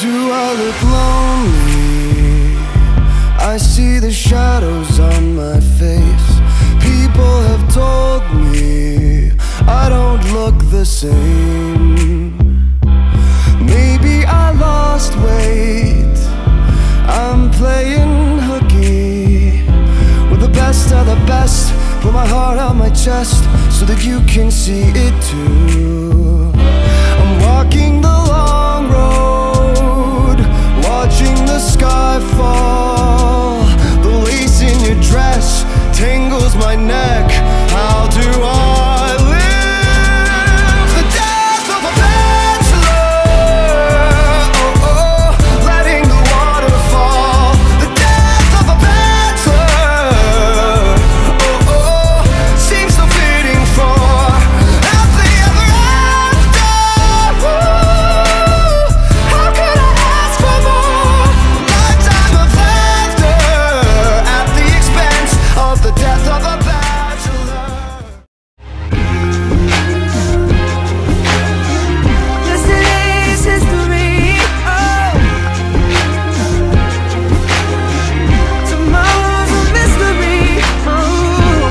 Do I look lonely? I see the shadows on my face. People have told me I don't look the same. Maybe I lost weight. I'm playing hooky with the best of the best. Put my heart on my chest so that you can see it too. I'm walking the long road, watching the sky fall. The lace in your dress tangles my neck. How do I live the death of a bachelor? Oh, oh, letting the water fall. The death of a bachelor. Oh, oh, seems so fitting for happily ever after. Ooh, how could I ask for more? Lifetime of laughter at the expense of the death of a bachelor. Yesterday's history. Oh, tomorrow's a mystery. Oh,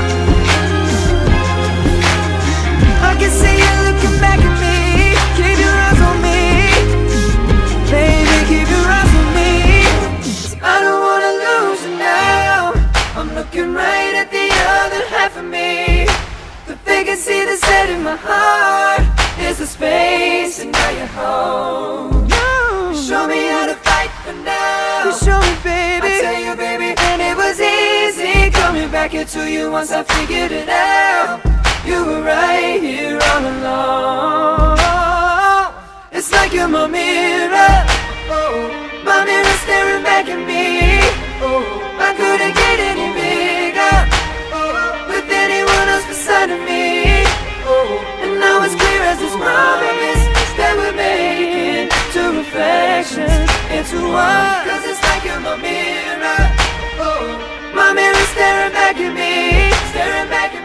I can see you looking back at me. Keep your eyes on me, baby. Keep your eyes on me. 'Cause I don't wanna lose you now. I'm looking right at the other half of me. The vacancy that's set in my heart is the space, and now you're home. You show me how to fight for now. You show me, baby. I tell you, baby, and it was easy coming back into you once I figured it out. You were right here all along. It's like you're my mirror. Oh, my mirror staring back at me. Oh, I couldn't get any bigger with anyone else beside of me. And now it's clear as this promise that we're making two reflections into one. 'Cause it's like you're my mirror. My mirror staring back at me, staring back at me.